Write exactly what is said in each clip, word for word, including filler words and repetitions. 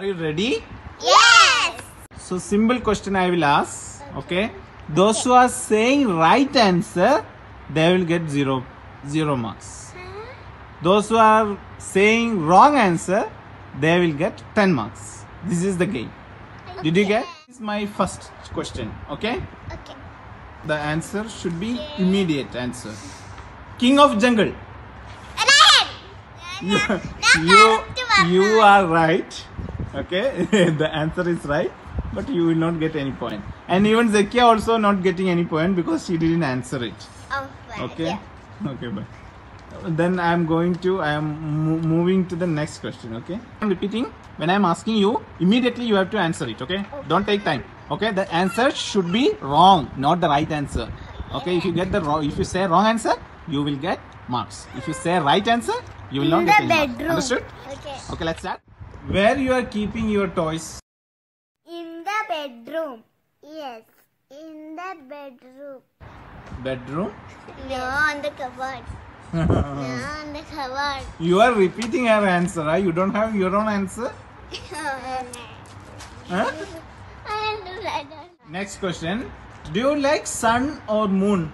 you ready? Yes. So simple question I will ask. Okay. Those who are saying right answer, they will get zero zero marks. Those who are saying wrong answer, they will get ten marks. This is the game. Did you get? This is my first question. Okay. Okay. The answer should be immediate answer. King of jungle. Lion. You, you, you are right. Okay. The answer is right, but you will not get any point. And even Zakia also not getting any point because she didn't answer it. Oh, right. Okay. Yeah. Okay, bye. Then I am going to, I am mo moving to the next question. Okay. I am repeating. When I am asking you, immediately you have to answer it. Okay. Okay. Don't take time. Okay. The answer should be wrong, not the right answer. Okay. If you get the wrong, if you say wrong answer, you will get marks. If you say right answer, you will In not the get any marks. bedroom. Understood? Okay. Okay. Let's start. Where you are keeping your toys? In the bedroom. Yes. In the bedroom. Bedroom. No, on the cupboard. No, on the cupboard. You are repeating your answer. Huh? You don't have your own answer. I Huh? don't do that. Next question. Do you like sun or moon?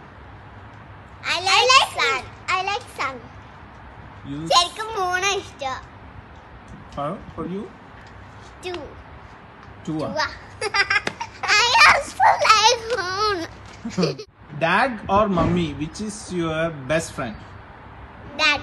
I like, I like sun. I like sun. You ശരിക്കും മൂന്ന് ഇഷ്ടം. for, for you? Two. Two. ah. I also like moon. Dad or mummy, which is your best friend? Dad.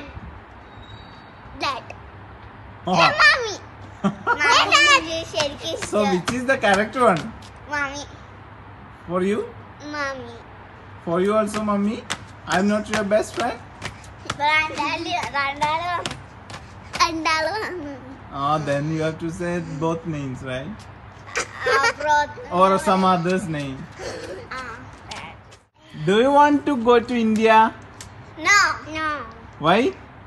Dad. Oh. Yeah, mommy. Mommy ശരിക്കും So ഇഷ്ടം. which is the correct one? Mommy. For you? Mommy. For you also mummy? I'm not your best friend? രണ്ടാള് രണ്ടാള് രണ്ടാള് വന്നു. Ah, then you have to say both names, right? Abroad. Or some other's name. Ah. Do you want to go to India? No. No. Why?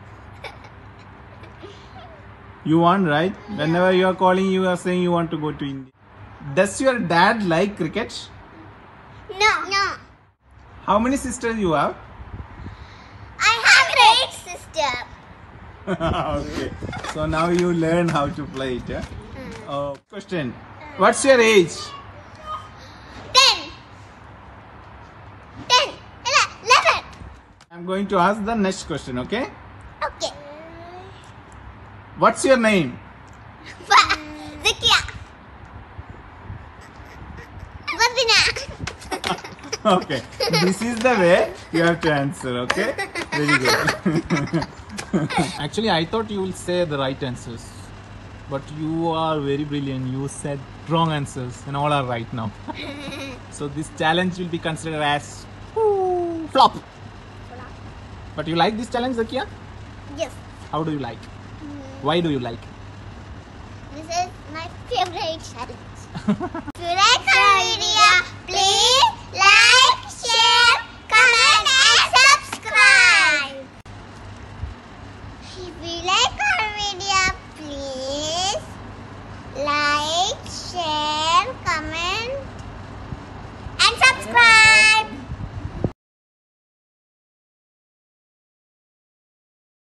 You want, right? Whenever you are calling, you are saying you want to go to India. Does your dad like cricket? No. No. How many sisters you have? I have a great sister. Okay. So now you learn how to play it. Yeah? Uh, question. What's your age? Ten. Ten. Eleven. I'm going to ask the next question, okay? Okay. What's your name? Zakia. Vardina. Okay. This is the way you have to answer, okay? Very good. Actually, I thought you will say the right answers. But you are very brilliant. You said wrong answers and all are right now. So this challenge will be considered as ooh, flop. But you like this challenge, Zakia? Yes. How do you like? Why do you like? This is my favorite challenge. If you like our video, please like, share, comment and subscribe. If you like